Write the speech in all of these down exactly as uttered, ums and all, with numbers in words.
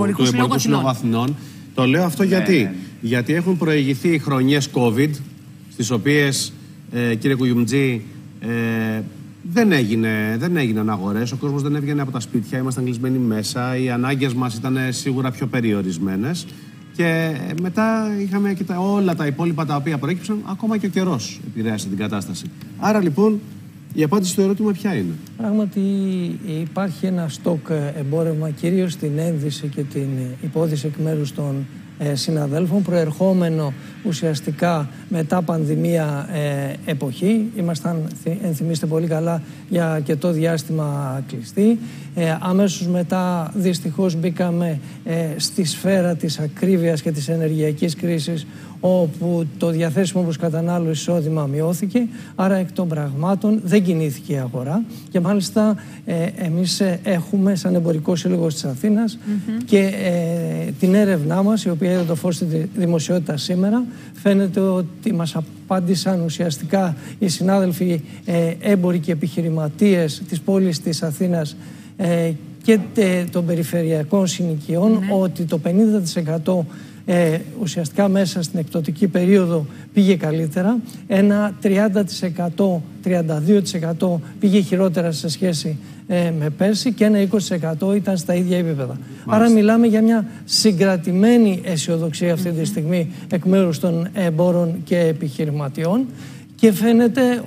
του Εμπορικού Συλλόγου Αθηνών. Το λέω αυτό γιατί. Ναι. Γιατί έχουν προηγηθεί χρονιές COVID, στις οποίες, ε, κύριε Κουγιουμτζή, ε, δεν, έγινε, δεν έγιναν αγορές, ο κόσμος δεν έβγαινε από τα σπίτια, ήμασταν κλεισμένοι μέσα, οι ανάγκες μας ήταν σίγουρα πιο περιορισμένες. Και μετά είχαμε και τα, όλα τα υπόλοιπα τα οποία προέκυψαν, ακόμα και ο καιρός επηρέασε την κατάσταση. Άρα λοιπόν η απάντηση στο ερώτημα ποια είναι? Πράγματι υπάρχει ένα στόκ εμπόρευμα, κυρίως στην ένδυση και την υπόδειση εκ μέρους των ε, συναδέλφων, προερχόμενο ουσιαστικά μετά πανδημία ε, εποχή. Ήμασταν, ενθυμίστε πολύ καλά, για αρκετό διάστημα κλειστοί. Ε, αμέσως μετά δυστυχώς μπήκαμε ε, στη σφαίρα της ακρίβειας και της ενεργειακής κρίσης, όπου το διαθέσιμο προς κατανάλωση εισόδημα μειώθηκε, άρα εκ των πραγμάτων δεν κινήθηκε η αγορά. Και μάλιστα ε, εμείς έχουμε σαν Εμπορικό Σύλλογο της Αθήνας mm-hmm. και ε, την έρευνά μας, η οποία είδε το φως στη δημοσιότητα σήμερα, φαίνεται ότι μας απάντησαν ουσιαστικά οι συνάδελφοι ε, έμποροι και επιχειρηματίες της πόλης της Αθήνας ε, και τε, των περιφερειακών συνοικιών mm-hmm. ότι το πενήντα τοις εκατό Ε, ουσιαστικά μέσα στην εκπτωτική περίοδο πήγε καλύτερα, ένα τριάντα τοις εκατό, τριάντα δύο τοις εκατό πήγε χειρότερα σε σχέση ε, με πέρσι και ένα είκοσι τοις εκατό ήταν στα ίδια επίπεδα. Μάλιστα. Άρα μιλάμε για μια συγκρατημένη αισιοδοξία αυτή τη στιγμή εκ μέρους των εμπόρων και επιχειρηματιών και φαίνεται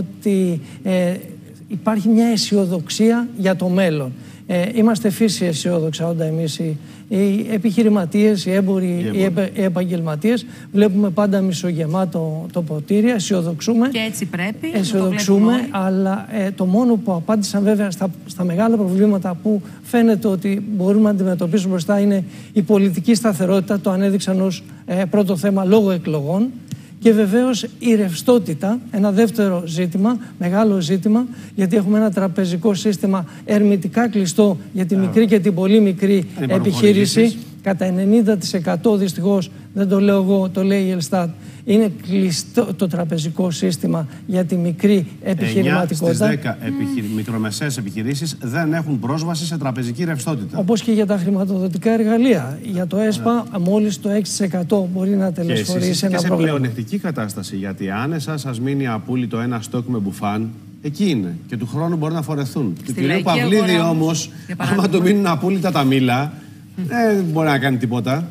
ότι ε, υπάρχει μια αισιοδοξία για το μέλλον. Ε, είμαστε φύση αισιόδοξα όταν εμείς οι, οι επιχειρηματίες, οι έμποροι, οι, οι, επ, οι επαγγελματίες βλέπουμε πάντα μισογεμάτο το ποτήρι, αισιοδοξούμε. Και έτσι πρέπει. Αισιοδοξούμε, το αλλά ε, το μόνο που απάντησαν βέβαια στα, στα μεγάλα προβλήματα που φαίνεται ότι μπορούμε να αντιμετωπίσουμε μπροστά είναι η πολιτική σταθερότητα, το ανέδειξαν ως ε, πρώτο θέμα λόγω εκλογών. Και βεβαίως η ρευστότητα, ένα δεύτερο ζήτημα, μεγάλο ζήτημα, γιατί έχουμε ένα τραπεζικό σύστημα ερμητικά κλειστό για τη μικρή και την πολύ μικρή επιχείρηση. Κατά ενενήντα τοις εκατό δυστυχώς, δεν το λέω εγώ, το λέει η Ελστάτ, είναι κλειστό το τραπεζικό σύστημα για τη μικρή επιχειρηματικότητα. εννιά στις δέκα επιχειρη... mm. μικρομεσαίες επιχειρήσεις δεν έχουν πρόσβαση σε τραπεζική ρευστότητα. Όπως και για τα χρηματοδοτικά εργαλεία. Για το ΕΣΠΑ yeah. μόλις το έξι τοις εκατό μπορεί να τελεσφορήσει ένα και σε πρόβλημα. πλεονεκτική κατάσταση, γιατί αν εσάς σας μείνει απούλητο ένα στόκ με μπουφάν, εκεί είναι. Και του χρόνου μπορεί να φορεθούν. Του κυρίου Παυλίδη όμως, άμα του μείνουν απούλητα τα μήλα, δεν μπορεί να κάνει τίποτα.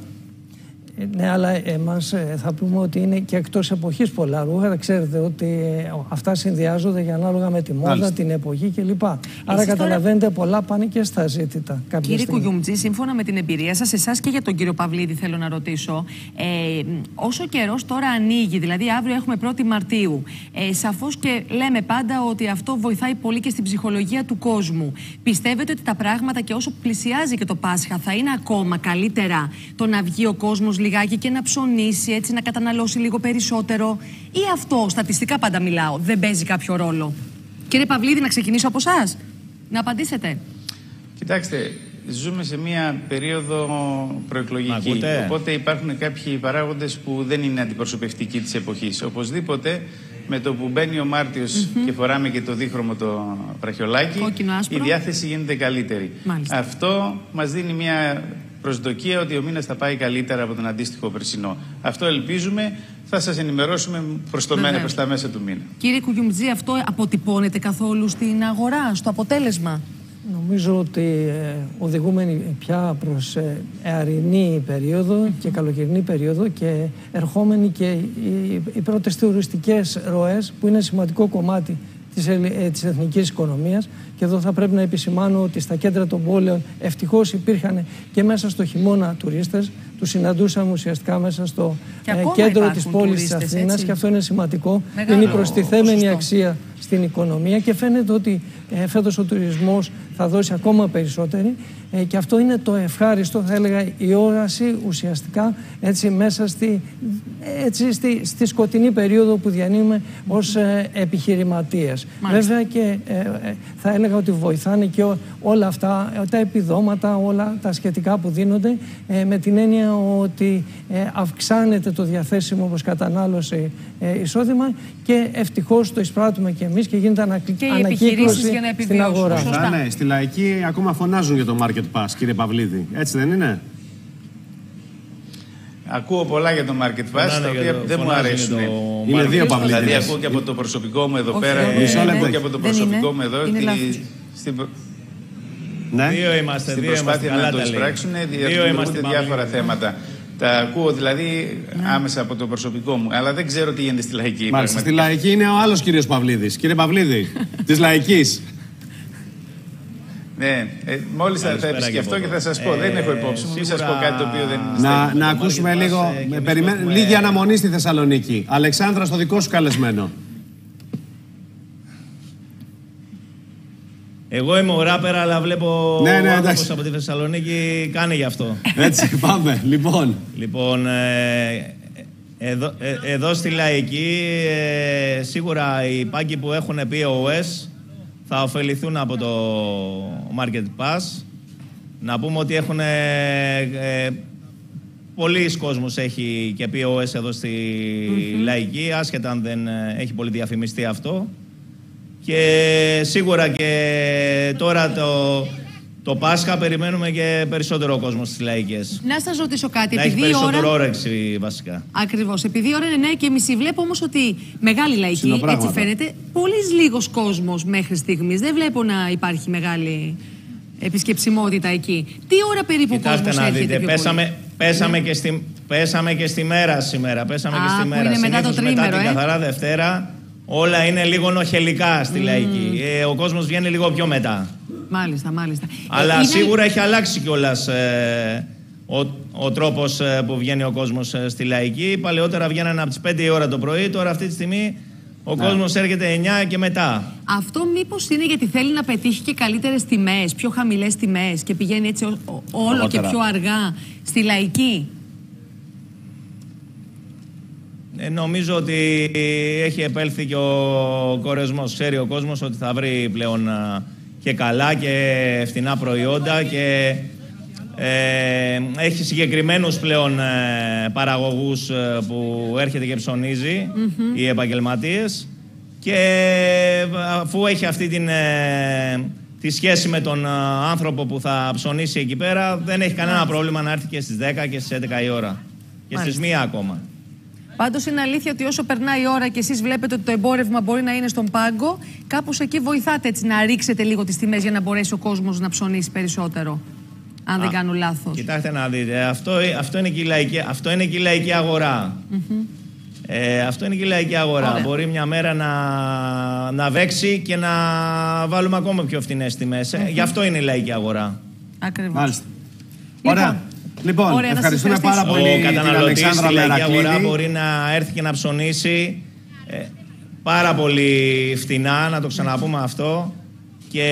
Ναι, αλλά εμάς θα πούμε ότι είναι και εκτός εποχής πολλά ρούχα. Ξέρετε ότι αυτά συνδυάζονται για ανάλογα με τη μόδα, Άλιστα. την εποχή κλπ. Άρα καταλαβαίνετε τώρα... πολλά πάνε και στα ζήτητα. Κύριε Κουγιουμτζή, σύμφωνα με την εμπειρία σας, εσάς και για τον κύριο Παυλίδη θέλω να ρωτήσω, ε, όσο καιρός τώρα ανοίγει, δηλαδή αύριο έχουμε πρώτη Μαρτίου, ε, σαφώς και λέμε πάντα ότι αυτό βοηθάει πολύ και στην ψυχολογία του κόσμου. Πιστεύετε ότι τα πράγματα και όσο πλησιάζει και το Πάσχα θα είναι ακόμα καλύτερα το να βγει ο κόσμος λιγάκι και να ψωνίσει, έτσι να καταναλώσει λίγο περισσότερο, ή αυτό, στατιστικά πάντα μιλάω, δεν παίζει κάποιο ρόλο? Κύριε Παυλίδη, να ξεκινήσω από εσάς, να απαντήσετε. Κοιτάξτε, ζούμε σε μια περίοδο προεκλογική, οπότε υπάρχουν κάποιοι παράγοντες που δεν είναι αντιπροσωπευτικοί της εποχής. Οπωσδήποτε, με το που μπαίνει ο Μάρτιος mm-hmm. και φοράμε και το δίχρωμο το βραχιολάκι, η διάθεση γίνεται καλύτερη. Μάλιστα. Αυτό μας δίνει μια προσδοκία ότι ο μήνας θα πάει καλύτερα από τον αντίστοιχο περσινό. Αυτό ελπίζουμε. Θα σας ενημερώσουμε προς, το μένα, προς τα μέσα του μήνα. Κύριε Κουγιουμτζή, αυτό αποτυπώνεται καθόλου στην αγορά, στο αποτέλεσμα? Νομίζω ότι ε, οδηγούμενοι πια προς ε, εαρινή περίοδο mm-hmm. και καλοκαιρινή περίοδο και ερχόμενοι και οι, οι πρώτες τουριστικές ροές που είναι σημαντικό κομμάτι της, ε, της εθνικής οικονομίας. Και εδώ θα πρέπει να επισημάνω ότι στα κέντρα των πόλεων ευτυχώς υπήρχαν και μέσα στο χειμώνα τουρίστες. Τους συναντούσαμε ουσιαστικά μέσα στο ε, κέντρο της πόλης της Αθήνας, έτσι. Και αυτό είναι σημαντικό. Μεγάλο είναι η προστιθέμενη ποσοστό. αξία στην οικονομία και φαίνεται ότι ε, φέτος ο τουρισμός θα δώσει ακόμα περισσότερη ε, και αυτό είναι το ευχάριστο, θα έλεγα, η όραση ουσιαστικά έτσι, μέσα στη, έτσι, στη, στη σκοτεινή περίοδο που διανύουμε ως ε, επιχειρηματίες. Μάλιστα. Βέβαια και ε, ε, θα έλεγα ότι βοηθάνε και ό, όλα αυτά, τα επιδόματα, όλα τα σχετικά που δίνονται ε, με την έννοια ότι ε, αυξάνεται το διαθέσιμο προς κατανάλωση ε, εισόδημα και ευτυχώς το εισπράττουμε και εμείς και γίνεται ανακ... και ανακύκλωση για να στην αγορά. Ναι, στη λαϊκοί ακόμα φωνάζουν για το Market Pass, κύριε Παυλίδη. Έτσι δεν είναι? Ακούω πολλά για το Market Pass, τα οποία το, δεν μου αρέσουν. Είναι δύο Παυλίδες. Δηλαδή ακούω και από το προσωπικό μου εδώ Όχι, πέρα. Ακούω και από το προσωπικό μου εδώ. Στην... Ναι. Δύο είμαστε, στην δύο προσπάθεια είμαστε, να το εισπράξουν, δημιουργούνται διάφορα θέματα. Τα ακούω δηλαδή ναι. άμεσα από το προσωπικό μου, αλλά δεν ξέρω τι γίνεται στη λαϊκή. Μάλιστα, στη λαϊκή είναι ο άλλος κύριος Παυλίδης. Κύριε Παυλίδη, της λαϊκής. Ναι, ε, μόλις θα, θα επισκεφτώ και θα σας πω. Ε, δεν έχω υπόψη μου, μην σας πω κάτι το οποίο δεν είναι. Να, να ακούσουμε λίγο, με, περιμέ... έχουμε... λίγη αναμονή στη Θεσσαλονίκη. Αλεξάνδρα, στο δικό σου καλεσμένο. Εγώ είμαι ο ράπερα, αλλά βλέπω ναι, ναι, άνθρωπος από τη Θεσσαλονίκη κάνει γι' αυτό. Έτσι, πάμε. Λοιπόν, λοιπόν ε, εδώ, ε, εδώ στη λαϊκή ε, σίγουρα οι πάγκοι που έχουν πι ο ες θα ωφεληθούν από το Market Pass. Να πούμε ότι έχουν ε, πολλοί κόσμος έχει και πι ο ες εδώ στη mm-hmm. λαϊκή, άσχετα αν δεν έχει πολύ διαφημιστεί αυτό. Και σίγουρα και τώρα το, το Πάσχα περιμένουμε και περισσότερο κόσμο στις λαϊκές. Να σας ρωτήσω κάτι. Να επειδή έχει περισσότερο ώρα... όρεξη βασικά. Ακριβώς. Επειδή η ώρα είναι εννιά και μισή, βλέπω όμως ότι μεγάλη λαϊκή, έτσι φαίνεται, πολύς λίγος κόσμος μέχρι στιγμής. Δεν βλέπω να υπάρχει μεγάλη επισκεψιμότητα εκεί. Τι ώρα περίπου Κοιτάξτε κόσμος να έρχεται δείτε, πιο πέσαμε, πολύ? πέσαμε, ναι. και στη, πέσαμε και στη μέρα σήμερα. Πέσαμε Α, και στη μέρα. Είναι μετά το τρίμερο, μετά την ε? καθαρά Δευτέρα. Όλα είναι λίγο νοχελικά στη mm. λαϊκή. Ε, ο κόσμος βγαίνει λίγο πιο μετά. Μάλιστα, μάλιστα. Αλλά είναι... σίγουρα έχει αλλάξει κιόλας ε, ο, ο τρόπος ε, που βγαίνει ο κόσμος ε, στη λαϊκή. Παλαιότερα βγαίνανε από τις πέντε η ώρα το πρωί, τώρα αυτή τη στιγμή ο ναι. κόσμος έρχεται εννιά και μετά. Αυτό μήπως είναι γιατί θέλει να πετύχει και καλύτερες τιμές, πιο χαμηλές τιμές και πηγαίνει έτσι ό, ό, όλο και πιο αργά στη λαϊκή? Ε, νομίζω ότι έχει επέλθει και ο κορεσμός. Ξέρει ο κόσμος ότι θα βρει πλέον α, και καλά και φθηνά προϊόντα και ε, έχει συγκεκριμένους πλέον ε, παραγωγούς ε, που έρχεται και ψωνίζει mm-hmm. οι επαγγελματίες και αφού έχει αυτή την, ε, τη σχέση με τον α, άνθρωπο που θα ψωνίσει εκεί πέρα, δεν έχει κανένα πρόβλημα να έρθει και στις δέκα και στις έντεκα η ώρα και στις μία ακόμα. Πάντως είναι αλήθεια ότι όσο περνάει η ώρα και εσείς βλέπετε ότι το εμπόρευμα μπορεί να είναι στον πάγκο, κάπως εκεί βοηθάτε έτσι να ρίξετε λίγο τις τιμές για να μπορέσει ο κόσμος να ψωνίσει περισσότερο. Αν Α, δεν κάνω λάθος. Κοιτάξτε να δείτε, αυτό, αυτό, είναι, και η λαϊκή, αυτό είναι και η λαϊκή αγορά. Mm-hmm. ε, αυτό είναι και η λαϊκή αγορά. Ωραία. Μπορεί μια μέρα να, να βέξει και να βάλουμε ακόμα πιο φθηνές τιμές. Mm-hmm. Γι' αυτό είναι η λαϊκή αγορά. Ακριβώς. Μάλιστα. Ωραία. Λοιπόν, Ωραία, ευχαριστούμε πάρα πολύ. Ο καταναλωτής στη λαϊκή αγορά μπορεί να έρθει και να ψωνίσει ε, πάρα πολύ φθηνά, να το ξαναπούμε αυτό. Και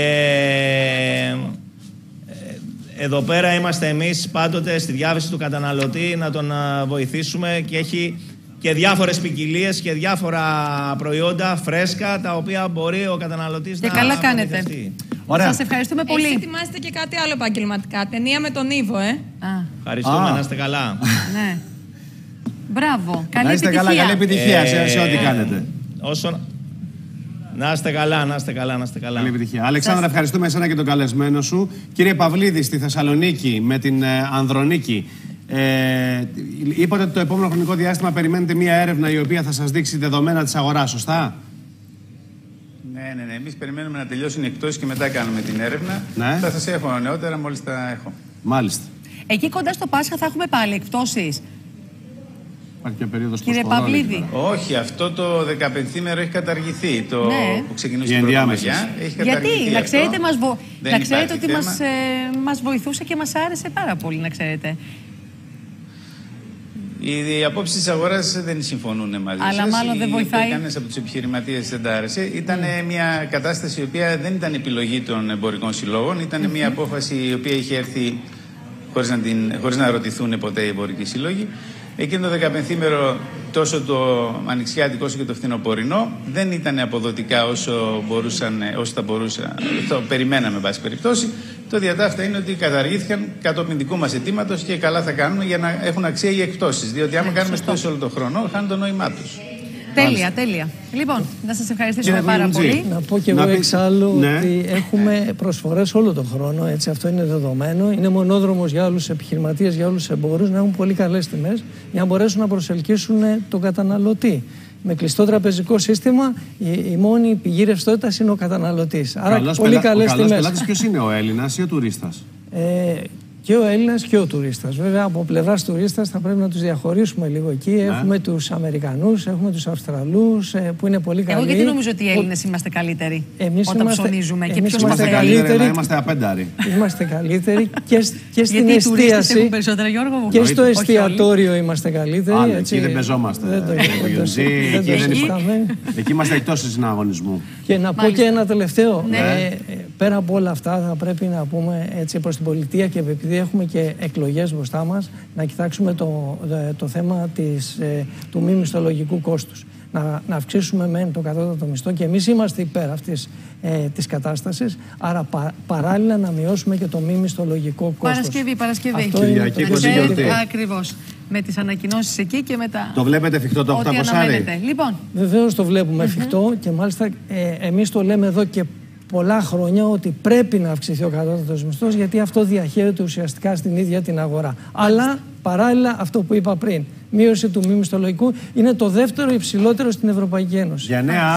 ε, εδώ πέρα είμαστε εμείς πάντοτε στη διάθεση του καταναλωτή να τον βοηθήσουμε και έχει και διάφορες ποικιλίες και διάφορα προϊόντα φρέσκα τα οποία μπορεί ο καταναλωτής και να καλά κάνετε. Ωραία. Σας ευχαριστούμε πολύ. Εσείς ετοιμάσετε και κάτι άλλο επαγγελματικά. Ταινία με τον Ήβο, ε. Α. Ευχαριστούμε, Α. να είστε καλά. Ναι. Μπράβο. Καλή να είστε επιτυχία. καλά, καλή επιτυχία ε, σε, σε ό,τι ε, κάνετε. Όσο... Να είστε καλά, να είστε καλά, να είστε καλά. Καλή επιτυχία. Αλεξάνδρα, ευχαριστούμε εσένα και τον καλεσμένο σου. Κύριε Παυλίδη, στη Θεσσαλονίκη με την ε, Ανδρονίκη. Ε, είπατε ότι το επόμενο χρονικό διάστημα περιμένετε μία έρευνα η οποία θα σας δείξει δεδομένα της αγοράς, σωστά? Ναι, ναι, ναι. Εμείς περιμένουμε να τελειώσουν οι εκτόσεις και μετά κάνουμε την έρευνα. Ναι. Θα σας έχω νεότερα μόλις τα έχω. Μάλιστα. Εκεί κοντά στο Πάσχα θα έχουμε πάλι εκτόσεις. Υπάρχει μια περίοδος Κύριε Παυλίδη. Όχι, αυτό το δεκαπενθήμερο έχει καταργηθεί. Το ναι. που ξεκινούσε την πρώτη μαγιά. Έχει καταργηθεί. Γιατί, να ξέρετε, μας βο... να ξέρετε ότι θέμα. μας, ε, μας βοηθούσε και μας άρεσε πάρα πολύ, να ξέρετε. Οι απόψεις της αγοράς δεν συμφωνούν μαζί σας. Αλλά μάλλον δεν βοηθάει. Κανένας από τους επιχειρηματίες δεν τα άρεσε. Ήταν mm. μια κατάσταση η οποία δεν ήταν επιλογή των εμπορικών συλλόγων. Ήταν mm-hmm. μια απόφαση η οποία είχε έρθει χωρίς να, την, χωρίς να ρωτηθούν ποτέ οι εμπορικοί σύλλογοι. Εκείνο το δεκαπενθήμερο, τόσο το ανοιξιάτικο όσο και το φθινοπορεινό, δεν ήταν αποδοτικά όσο, μπορούσαν, όσο θα μπορούσαν. Το περιμέναμε, εν πάση περιπτώσει. Το διατάφτα είναι ότι καταργήθηκαν κατόπιν δικού μας αιτήματος και καλά θα κάνουμε για να έχουν αξία οι εκτόσεις. Διότι άμα κάνουμε εκτόσεις όλο τον χρόνο, χάνουν το νόημά τους. Τέλεια, τέλεια. Λοιπόν, να σας ευχαριστήσουμε πάρα πολύ. Να πω και εγώ εξάλλου ναι. ότι έχουμε προσφορές όλο τον χρόνο, έτσι, αυτό είναι δεδομένο. Είναι μονόδρομος για όλους τους επιχειρηματίες, για όλους τους εμπόρους, να έχουν πολύ καλές τιμές για να μπορέσουν να προσελκύσουν τον καταναλωτή. Με κλειστό τραπεζικό σύστημα, η, η μόνη πηγή ρευστότητας είναι ο καταναλωτής. Άρα, καλώς πολύ καλές τιμές. Ο καλός πελάτης ποιος είναι, ο Έλληνας ή ο τουρίστας? Ε, Και ο Έλληνας και ο τουρίστας. Βέβαια, από πλευράς τουρίστας θα πρέπει να τους διαχωρίσουμε λίγο εκεί. Ναι. Έχουμε τους Αμερικανούς, έχουμε τους Αυστραλούς που είναι πολύ καλοί. Εγώ γιατί νομίζω ότι οι Έλληνες είμαστε καλύτεροι εμείς όταν είμαστε, ψωνίζουμε εμείς και ποιος είμαστε είμαστε καλύτεροι. Να είμαστε απένταροι. Είμαστε καλύτεροι και, και στην γιατί εστίαση. Έχουν περισσότερα, Γιώργο μου. Και στο εστιατόριο είμαστε καλύτεροι. Άρα, εκεί δεν πεζόμαστε. Εκεί είμαστε εκτός του συναγωνισμού. Και να πω και ένα τελευταίο. Πέρα από όλα αυτά, θα πρέπει να πούμε έτσι προς την πολιτεία και επειδή έχουμε και εκλογές μπροστά μας, να κοιτάξουμε το, το θέμα της, του μη μισθολογικού κόστους. Να, να αυξήσουμε μεν το κατώτατο μισθό και εμείς είμαστε υπέρ αυτής ε, της κατάστασης, άρα πα, παράλληλα να μειώσουμε και το μη μισθολογικό κόστος. Παρασκευή, Παρασκευή. Αυτό Κυριακή, είναι ακριβώς. Με τις ανακοινώσεις εκεί και μετά. Το βλέπετε εφικτό το οκτακόσια? Λοιπόν. Βεβαίως το βλέπουμε mm-hmm. εφικτό και μάλιστα ε, εμείς το λέμε εδώ και πολλά χρόνια ότι πρέπει να αυξηθεί ο κατώτατος μισθός γιατί αυτό διαχέεται ουσιαστικά στην ίδια την αγορά. Αλλά παράλληλα αυτό που είπα πριν, μείωση του μη μισθολογικού είναι το δεύτερο υψηλότερο στην Ευρωπαϊκή Ένωση. Για νέα